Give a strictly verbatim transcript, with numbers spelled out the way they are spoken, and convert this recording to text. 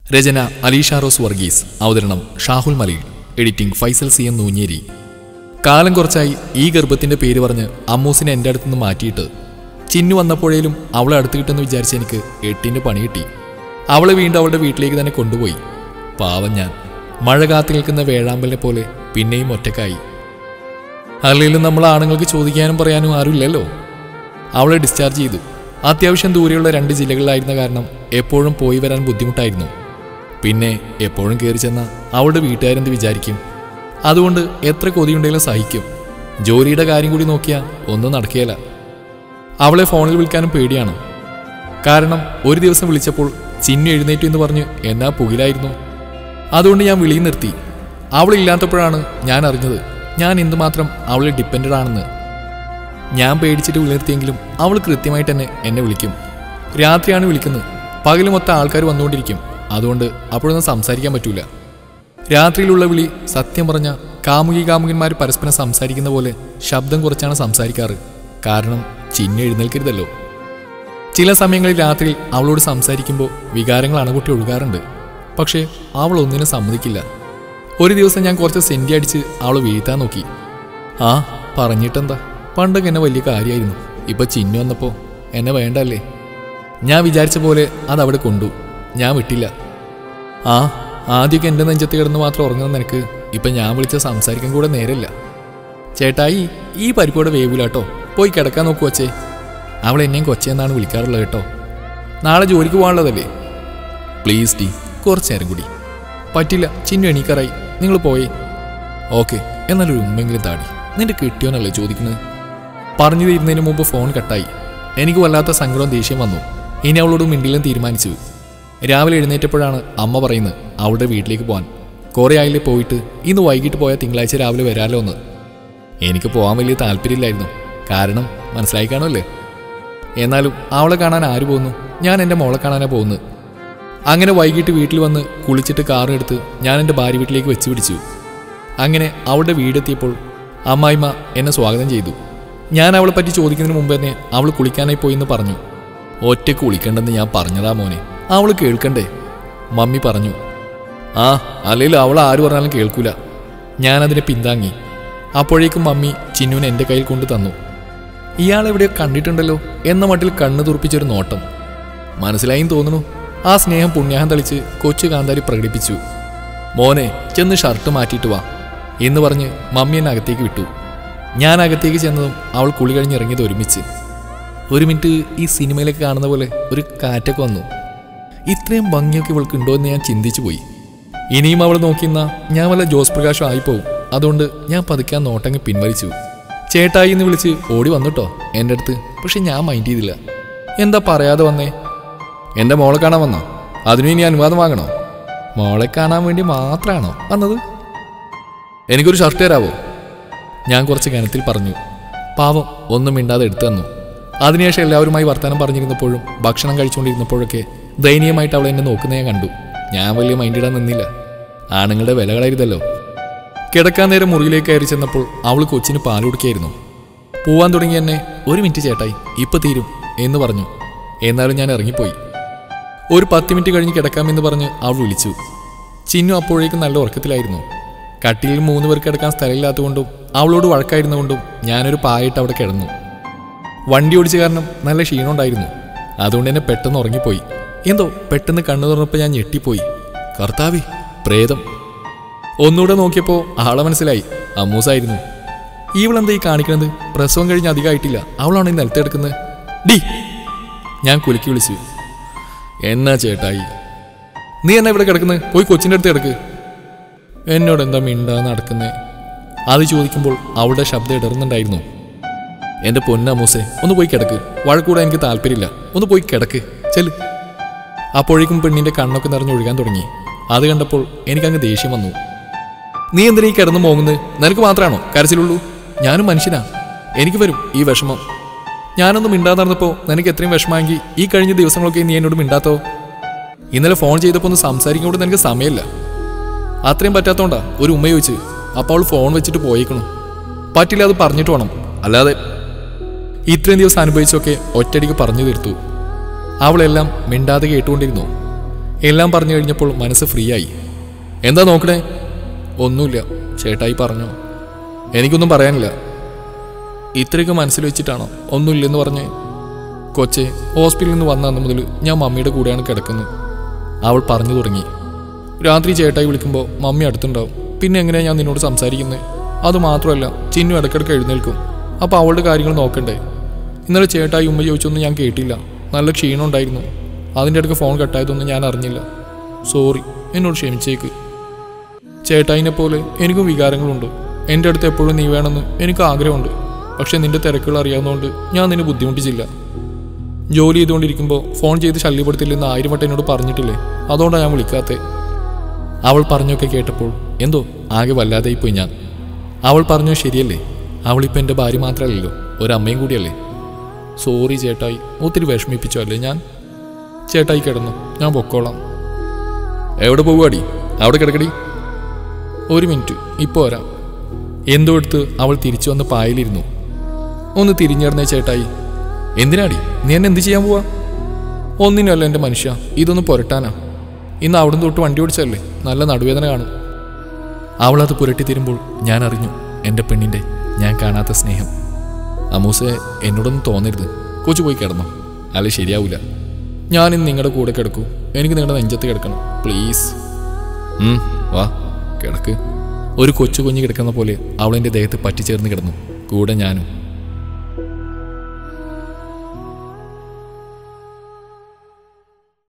രചന Alisha rose Varghese. അവതരണം Shahul Malayil. Editing Faisal C M Noonjeri. കാലം കുറച്ചായി ഈ ഗർഭത്തിന്റെ പേര് പറഞ്ഞ് അമ്മൂസിനെ എൻ്റെ അടുത്തുനിന്ന് മാറ്റിയിട്ട് ചിന്നു വന്നപ്പോഴേലും അവളെ അടുത്ത് കിട്ടുമെന്ന് വിചാരിച്ച് എനിക്ക് എട്ടിൻ്റെ പണി കിട്ടി. അവളെ വീണ്ടും അവളുടെ വീട്ടിലേക്ക് തന്നെ കൊണ്ടുപോയി. പാവം ഞാൻ മഴ കാത്തു നിൽക്കുന്ന വേഴാമ്പലിനെ പോലെ പിന്നെയും ഒറ്റക്കായി. അല്ലെങ്കിലും നമ്മൾ ആണുങ്ങൾക്ക് ചോദിക്കാനും പറയാനും ആരുമില്ലല്ലോ. അവളെ ഡിസ്ചാർജ് ചെയ്തു. അത്യാവശ്യം ദൂരെയുള്ള രണ്ട് ജില്ലകളിലായിരുന്ന കാരണം എപ്പോഴും പോയി വരാൻ ബുദ്ധിമുട്ടായിരുന്നു. പിന്നെ എപ്പോഴും കയറി ചെന്ന അവളുടെ വീട്ടുകാരെന്ത് വിചാരിക്കും? അതുകൊണ്ട് എത്ര കൊതിയുണ്ടെങ്കിലും സഹിക്കും. ജോലിയുടെ കാര്യം കൂടി നോക്കിയാൽ ഒന്നും നടക്കുകയില്ല. അവളെ ഫോണിൽ വിളിക്കാനും പേടിയാണ്. കാരണം ഒരു ദിവസം വിളിച്ചപ്പോൾ ചിന്നു എഴുന്നേറ്റു എന്ന് പറഞ്ഞ് എന്നാ പുകിലായിരുന്നു. അതുകൊണ്ട് ഞാൻ വിളിയും നിർത്തി. അവളില്ലാത്തപ്പോഴാണ് ഞാൻ അറിഞ്ഞത് ഞാൻ എന്തുമാത്രം അവളെ ഡിപ്പെൻഡഡ് ആണെന്ന്. ഞാൻ പേടിച്ചിട്ട് വിളി നിർത്തിയെങ്കിലും അവൾ കൃത്യമായിട്ട് തന്നെ എന്നെ വിളിക്കും. രാത്രിയാണ് വിളിക്കുന്നത്. പകല് മൊത്തം ആൾക്കാർ വന്നുകൊണ്ടിരിക്കും. അതുകൊണ്ട് അപ്പോഴൊന്നും സംസാരിക്കാൻ പറ്റൂല. രാത്രിയിലുള്ള വിളി സത്യം പറഞ്ഞ കാമുകി കാമുകന്മാർ പരസ്പരം സംസാരിക്കുന്ന പോലെ ശബ്ദം കുറച്ചാണ് സംസാരിക്കാറ്. കാരണം ചിന്നു എഴുന്നേൽക്കരുതല്ലോ. ചില സമയങ്ങളിൽ രാത്രി അവളോട് സംസാരിക്കുമ്പോൾ വികാരങ്ങൾ അണകുട്ടി ഒഴുകാറുണ്ട്. പക്ഷേ അവൾ ഒന്നിനും സമ്മതിക്കില്ല. ഒരു ദിവസം ഞാൻ കുറച്ച് സെൻറ്റി അടിച്ച് അവൾ വീഴ്ത്താൻ നോക്കി. ആ പറഞ്ഞിട്ടെന്താ, പണ്ടൊക്കെ എന്നെ വലിയ കാര്യമായിരുന്നു. ഇപ്പം ചിന്നു വന്നപ്പോൾ എന്നെ വേണ്ടല്ലേ. ഞാൻ വിചാരിച്ച പോലെ അതവിടെ കൊണ്ടു. ഞാൻ വിട്ടില്ല. ആ ആദ്യമൊക്കെ എൻ്റെ നെഞ്ചത്ത് കിടന്ന് മാത്രം ഉറങ്ങുന്ന നിനക്ക് ഇപ്പം ഞാൻ വിളിച്ച സംസാരിക്കാൻ കൂടെ നേരമില്ല. ചേട്ടായി ഈ പരിപ്പോടെ വേവൂലാട്ടോ, പോയി കിടക്കാൻ നോക്കൂ വച്ചേ. അവൾ എന്നെയും കൊച്ചെന്നാണ് വിളിക്കാറുള്ളത് കേട്ടോ. നാളെ ജോലിക്ക് പോകാനുള്ളതല്ലേ. പ്ലീസ് ഡി, കുറച്ച് നേരം കൂടി. പറ്റില്ല, ചിന്നു എണീക്കാറായി. നിങ്ങൾ പോയേ. ഓക്കെ, എന്നാലൊരു ഉമ്മെങ്കിലും താടി. നിന്റെ കിട്ടിയോന്നല്ലേ ചോദിക്കുന്നത്. പറഞ്ഞു തീരുന്നതിന് മുമ്പ് ഫോൺ കട്ടായി. എനിക്ക് വല്ലാത്ത സങ്കടവും ദേഷ്യം വന്നു. ഇനി അവളോട് മിണ്ടിലും തീരുമാനിച്ചു. രാവിലെ എഴുന്നേറ്റപ്പോഴാണ് അമ്മ പറയുന്നത് അവളുടെ വീട്ടിലേക്ക് പോകാൻ. കുറേ ആയില്ലേ പോയിട്ട്, ഇന്ന് വൈകിട്ട് പോയാൽ തിങ്കളാഴ്ച രാവിലെ വരാമല്ലോ എന്ന്. എനിക്ക് പോകാൻ വലിയ താല്പര്യമില്ലായിരുന്നു. കാരണം മനസ്സിലായി കാണുമല്ലേ. എന്നാലും അവളെ കാണാൻ ആര് പോകുന്നു? ഞാൻ എൻ്റെ മോളെ കാണാനാണ് പോകുന്നത്. അങ്ങനെ വൈകിട്ട് വീട്ടിൽ വന്ന് കുളിച്ചിട്ട് കാറെടുത്ത് ഞാൻ എൻ്റെ ഭാര്യ വീട്ടിലേക്ക് വെച്ച് പിടിച്ചു. അങ്ങനെ അവളുടെ വീടെത്തിയപ്പോൾ അമ്മായിമ്മ എന്നെ സ്വാഗതം ചെയ്തു. ഞാൻ അവളെ പറ്റി ചോദിക്കുന്നതിന് മുമ്പ് തന്നെ അവൾ കുളിക്കാനായി പോയി എന്ന് പറഞ്ഞു. ഒറ്റയ്ക്ക് കുളിക്കണ്ടെന്ന് ഞാൻ പറഞ്ഞതാ മോനെ, അവൾ കേൾക്കണ്ടേ? മമ്മി പറഞ്ഞു. ആ അല്ലെങ്കിൽ അവൾ ആര് പറഞ്ഞാലും കേൾക്കൂല. ഞാനതിനെ പിന്താങ്ങി. അപ്പോഴേക്കും മമ്മി ചിന്നുവിനെ എൻ്റെ കയ്യിൽ കൊണ്ട് തന്നു. ഇയാളെവിടെയോ കണ്ടിട്ടുണ്ടല്ലോ എന്ന മട്ടിൽ കണ്ണ് തുറപ്പിച്ചൊരു നോട്ടം. മനസ്സിലായും തോന്നുന്നു. ആ സ്നേഹം പുണ്യാഹം തളിച്ച് കൊച്ചു കാന്താരി പ്രകടിപ്പിച്ചു. മോനെ ചെന്ന് ഷർട്ട് മാറ്റിയിട്ട് വാ എന്ന് പറഞ്ഞ് മമ്മി എന്നെ അകത്തേക്ക് വിട്ടു. ഞാൻ അകത്തേക്ക് ചെന്നതും അവൾ കുളി കഴിഞ്ഞിറങ്ങിയത് ഒരുമിച്ച്. ഒരു മിനിറ്റ് ഈ സിനിമയിലൊക്കെ കാണുന്ന പോലെ ഒരു കാറ്റൊക്കെ വന്നു. ഇത്രയും ഭംഗിയൊക്കെ ഇവൾക്കുണ്ടോ എന്ന് ഞാൻ ചിന്തിച്ചു പോയി. ഇനിയും അവൾ നോക്കിയെന്നാ ഞാൻ വല്ല ജോസ് പ്രകാശം ആയിപ്പോവും. അതുകൊണ്ട് ഞാൻ പതുക്കാൻ നോട്ടങ്ങ് പിൻവലിച്ചു. ചേട്ടായി എന്ന് വിളിച്ച് ഓടി വന്നുട്ടോ എൻ്റെ അടുത്ത്. പക്ഷെ ഞാൻ മൈൻഡ് ചെയ്തില്ല. എന്താ പറയാതെ വന്നേ? എൻ്റെ മോളെ കാണാൻ വന്നോ? അതിനു ഇനി അനുവാദം വാങ്ങണോ? മോളെ കാണാൻ വേണ്ടി മാത്രമാണോ വന്നത്? എനിക്കൊരു ഷർട്ട് തരാവോ? ഞാൻ കുറച്ച് കനത്തിൽ പറഞ്ഞു. പാവം ഒന്നും മിണ്ടാതെ എടുത്തു തന്നു. അതിനുശേഷം എല്ലാവരുമായി വർത്തമാനം പറഞ്ഞിരുന്നപ്പോഴും ഭക്ഷണം കഴിച്ചുകൊണ്ടിരുന്നപ്പോഴൊക്കെ ദയനീയമായിട്ട് അവൾ എന്നെ നോക്കുന്ന ഞാൻ കണ്ടു. ഞാൻ വലിയ മൈൻഡിടാൻ നിന്നില്ല. ആണുങ്ങളുടെ വില കളയരുതല്ലോ. കിടക്കാൻ നേരം മുറിയിലേക്ക് കയറി ചെന്നപ്പോൾ അവൾ കൊച്ചിന് പാൽ കൊടുക്കുകയായിരുന്നു. പോവാൻ തുടങ്ങി എന്നെ ഒരു മിനിറ്റ് ചേട്ടായി ഇപ്പം തീരും എന്ന് പറഞ്ഞു. എന്നാലും ഞാൻ ഇറങ്ങിപ്പോയി. ഒരു പത്ത് മിനിറ്റ് കഴിഞ്ഞ് കിടക്കാമെന്ന് പറഞ്ഞ് അവൾ വിളിച്ചു. ചിന്നു അപ്പോഴേക്കും നല്ല ഉറക്കത്തിലായിരുന്നു. കട്ടിലിൽ മൂന്ന് പേർക്ക് കിടക്കാൻ സ്ഥലമില്ലാത്തതുകൊണ്ടും അവളോട് വഴക്കായിരുന്നുകൊണ്ടും ഞാനൊരു പായിട്ട് അവിടെ കിടന്നു. വണ്ടി ഓടിച്ച കാരണം നല്ല ക്ഷീണം ഉണ്ടായിരുന്നു. അതുകൊണ്ട് എന്നെ പെട്ടെന്ന് ഉറങ്ങിപ്പോയി. എന്തോ പെട്ടെന്ന് കണ്ണു തുറന്നപ്പോൾ ഞാൻ ഞെട്ടിപ്പോയി. കർത്താവേ, പ്രേതം. ഒന്നുകൂടെ നോക്കിയപ്പോൾ ആളെ മനസ്സിലായി. അമ്മൂസായിരുന്നു. ഇവളെന്താ ഈ കാണിക്കണത്? പ്രസവം കഴിഞ്ഞ് അധികമായിട്ടില്ല, അവളാണ് ഈ നിലത്ത് എടുക്കുന്നത്. ഡി, ഞാൻ കുലുക്കി വിളിച്ചു. എന്നാ ചേട്ടായി? നീ എന്നാ ഇവിടെ കിടക്കുന്നത്? പോയി കൊച്ചിൻ്റെ അടുത്ത് കിടക്ക്. എന്നോട് എന്താ മിണ്ടാ നടക്കുന്നേ? അത് ചോദിക്കുമ്പോൾ അവളുടെ ശബ്ദം ഇടറുന്നുണ്ടായിരുന്നു. എൻ്റെ പൊന്നമ്മൂസേ, ഒന്ന് പോയി കിടക്ക്. വഴക്കൂടാൻ എനിക്ക് താല്പര്യമില്ല. ഒന്ന് പോയി കിടക്ക്, ചെല്. അപ്പോഴേക്കും പെണ്ണിൻ്റെ കണ്ണൊക്കെ നിറഞ്ഞൊഴുകാൻ തുടങ്ങി. അത് കണ്ടപ്പോൾ എനിക്കങ്ങ് ദേഷ്യം വന്നു. നീ എന്തിനാ ഈ കിടന്ന് മോങ്ങുന്നത്? നിനക്ക് മാത്രമാണോ കരച്ചിലുള്ളൂ? ഞാനും മനുഷ്യനാ, എനിക്ക് വരും ഈ വിഷമം. ഞാനൊന്നും മിണ്ടാതെ നടന്നപ്പോൾ നിനക്ക് എത്രയും വിഷമമെങ്കിൽ ഈ കഴിഞ്ഞ ദിവസങ്ങളൊക്കെ നീ എന്നോട് മിണ്ടാത്തോ? ഇന്നലെ ഫോൺ ചെയ്തപ്പോൾ ഒന്ന് സംസാരിക്കാൻ കൂടെ നിനക്ക് സമയമില്ല. അത്രയും പറ്റാത്തോണ്ടാ ഒരു ഉമ്മ ചോദിച്ച്. അപ്പോൾ അവൾ ഫോൺ വെച്ചിട്ട് പോയേക്കണം. പറ്റില്ല, അത് പറഞ്ഞിട്ട് വേണം. അല്ലാതെ ഇത്രയും ദിവസം അനുഭവിച്ചൊക്കെ ഒറ്റയടിക്ക് പറഞ്ഞു തീർത്തു. അവളെല്ലാം മിണ്ടാതെ കേട്ടുകൊണ്ടിരുന്നു. എല്ലാം പറഞ്ഞു കഴിഞ്ഞപ്പോൾ മനസ്സ് ഫ്രീ ആയി. എന്താ നോക്കണേ? ഒന്നുമില്ല, ചേട്ടായി പറഞ്ഞു. എനിക്കൊന്നും പറയാനില്ല. ഇത്രയൊക്കെ മനസ്സിൽ വെച്ചിട്ടാണോ ഒന്നുമില്ലെന്ന് പറഞ്ഞ്? കൊച്ചെ, ഹോസ്പിറ്റലിൽ നിന്ന് വന്ന അന്ന് മുതൽ ഞാൻ മമ്മിയുടെ കൂടെയാണ് കിടക്കുന്നത്. അവൾ പറഞ്ഞു തുടങ്ങി. രാത്രി ചേട്ടായി വിളിക്കുമ്പോൾ മമ്മി അടുത്തുണ്ടാവും. പിന്നെ എങ്ങനെയാണ് ഞാൻ നിന്നോട് സംസാരിക്കുന്നത്? അതുമാത്രമല്ല, ചിന്നു ഇടയ്ക്കിടയ്ക്ക് എഴുന്നേൽക്കും. അപ്പോൾ അവളുടെ കാര്യങ്ങൾ നോക്കണ്ടേ? ഇന്നലെ ചേട്ടായി ഉമ്മ ചോദിച്ചൊന്നും ഞാൻ കേട്ടില്ല. നല്ല ക്ഷീണം ഉണ്ടായിരുന്നു. അതിൻ്റെ ഇടയ്ക്ക് ഫോൺ കട്ടായതൊന്നും ഞാൻ അറിഞ്ഞില്ല. സോറി, എന്നോട് ക്ഷമിച്ചേക്ക്. ചേട്ടായിനെ പോലെ എനിക്കും വികാരങ്ങളുണ്ട്. എൻ്റെ അടുത്ത് എപ്പോഴും നീ വേണമെന്ന് എനിക്ക് ആഗ്രഹമുണ്ട്. പക്ഷെ നിന്റെ തിരക്കുകൾ അറിയാവുന്നതുകൊണ്ട് ഞാൻ നിന്നെ ബുദ്ധിമുട്ടിച്ചില്ല. ജോലി ചെയ്തുകൊണ്ടിരിക്കുമ്പോൾ ഫോൺ ചെയ്ത് ശല്യപ്പെടുത്തില്ലെന്ന് ആയിരം വട്ടം എന്നോട് പറഞ്ഞിട്ടില്ലേ? അതുകൊണ്ടാണ് ഞാൻ വിളിക്കാത്തത്. അവൾ പറഞ്ഞൊക്കെ കേട്ടപ്പോൾ എന്തോ ആകെ വല്ലാതായിപ്പോയി ഞാൻ. അവൾ പറഞ്ഞു ശരിയല്ലേ, അവളിപ്പോൾ എൻ്റെ ഭാര്യ മാത്രമല്ലല്ലോ, ഒരമ്മയും കൂടിയല്ലേ. സോറി ചേട്ടായി, ഒത്തിരി വിഷമിപ്പിച്ചോ അല്ലേ ഞാൻ? ചേട്ടായി കിടന്നു, ഞാൻ പൊക്കോളാം. എവിടെ പോകുവാടി? അവിടെ കിടക്കടി. ഒരു മിനിറ്റ്, ഇപ്പോൾ വരാം. എന്തോ എടുത്ത് അവൾ തിരിച്ചു വന്ന് പായലിരുന്നു. ഒന്ന് തിരിഞ്ഞിടന്നേ ചേട്ടായി. എന്തിനാടി? നീ എന്നെ എന്ത് ചെയ്യാൻ പോവാ? ഒന്നിനല്ല എൻ്റെ മനുഷ്യ, ഇതൊന്ന് പുരട്ടാനാ. ഇന്ന് അവിടുന്ന് തൊട്ട് വണ്ടി ഓടിച്ചല്ലേ, നല്ല നടുവേദന കാണും. അവളത് പുരട്ടി തരുമ്പോൾ ഞാൻ അറിഞ്ഞു എൻ്റെ പെണ്ണിൻ്റെ ഞാൻ കാണാത്ത സ്നേഹം. അമ്മൂസെ, എന്നോടൊന്നും തോന്നരുത്. കൊച്ചു പോയി കിടന്നോ, അല്ല ശരിയാവില്ല. ഞാനിന്ന് നിങ്ങളുടെ കൂടെ കിടക്കൂ. എനിക്ക് നിങ്ങളുടെ നെഞ്ചത്ത് കിടക്കണം പ്ലീസ്. വാ കിടക്ക്. ഒരു കൊച്ചു കുഞ്ഞ് കിടക്കുന്ന പോലെ അവളെൻ്റെ ദേഹത്ത് പറ്റിച്ചേർന്ന് കിടന്നു, കൂടെ ഞാനും.